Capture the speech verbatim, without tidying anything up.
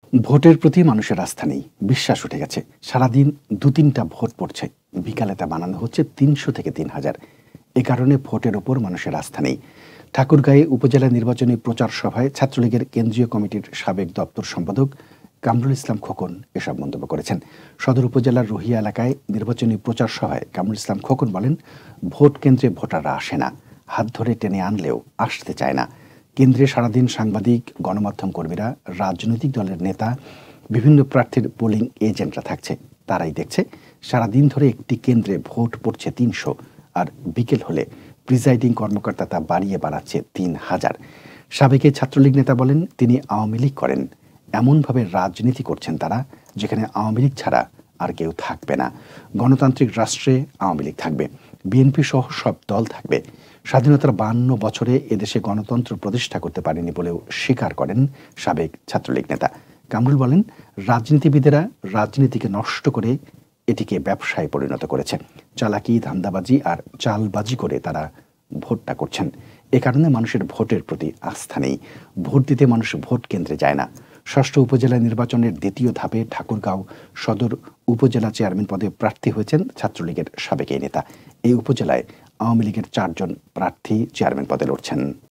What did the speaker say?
ভোটের প্রতি মানুষের আস্থা নেই, বিশ্বাস উঠে গেছে। সারাদিন দু তিনটা ভোট পড়ছে, বিকালে তা বানানো হচ্ছে তিনশো থেকে তিন হাজার। এ কারণে ভোটের ওপর মানুষের আস্থা নেই। ঠাকুরগাঁয়ে উপজেলা নির্বাচনী প্রচার সভায় ছাত্রলীগের কেন্দ্রীয় কমিটির সাবেক দপ্তর সম্পাদক কামরুল ইসলাম খোকন এসব মন্তব্য করেছেন। সদর উপজেলার রুহিয়া এলাকায় নির্বাচনী প্রচার সভায় কামরুল ইসলাম খোকন বলেন, ভোট কেন্দ্রে ভোটাররা আসে না, হাত ধরে টেনে আনলেও আসতে চায় না। কেন্দ্রে সারাদিন সাংবাদিক, গণমাধ্যম কর্মীরা, রাজনৈতিক দলের নেতা, বিভিন্ন প্রার্থীর পোলিং এজেন্টরা থাকছে। তারাই দেখছে সারাদিন ধরে একটি কেন্দ্রে ভোট পড়ছে তিনশো, আর বিকেল হলে প্রিজাইডিং কর্মকর্তা তা বাড়িয়ে বাড়াচ্ছে তিন হাজার। সাবেক ছাত্রলীগ নেতা বলেন, তিনি আওয়ামী লীগ করেন, এমনভাবে রাজনীতি করছেন তারা যেখানে আওয়ামী লীগ ছাড়া আর কেউ থাকবে না। গণতান্ত্রিক রাষ্ট্রে আওয়ামী লীগ থাকবে, বিএনপি সহ সব দল থাকবে। স্বাধীনতার বান্ন বছরে এদেশে গণতন্ত্র প্রতিষ্ঠা করতে পারেনি বলেও স্বীকার করেন সাবেক ছাত্রলীগ নেতা। কামরুল বলেন, রাজনীতিবিদেরা রাজনীতিকে নষ্ট করে এটিকে ব্যবসায় পরিণত করেছে। চালাকি, ধান্দাবাজি আর চালবাজি করে তারা ভোটটা করছেন। এ কারণে মানুষের ভোটের প্রতি আস্থা নেই। ভোট দিতে মানুষ ভোট কেন্দ্রে যায় না। ষষ্ঠ উপজেলা নির্বাচনের দ্বিতীয় ধাপে ঠাকুরগাঁও সদর উপজেলা চেয়ারম্যান পদে প্রার্থী হয়েছেন ছাত্রলীগের সাবেক এই নেতা। এই উপজেলায় আওয়ামী লীগের চারজন প্রার্থী চেয়ারম্যান পদে লড়ছেন।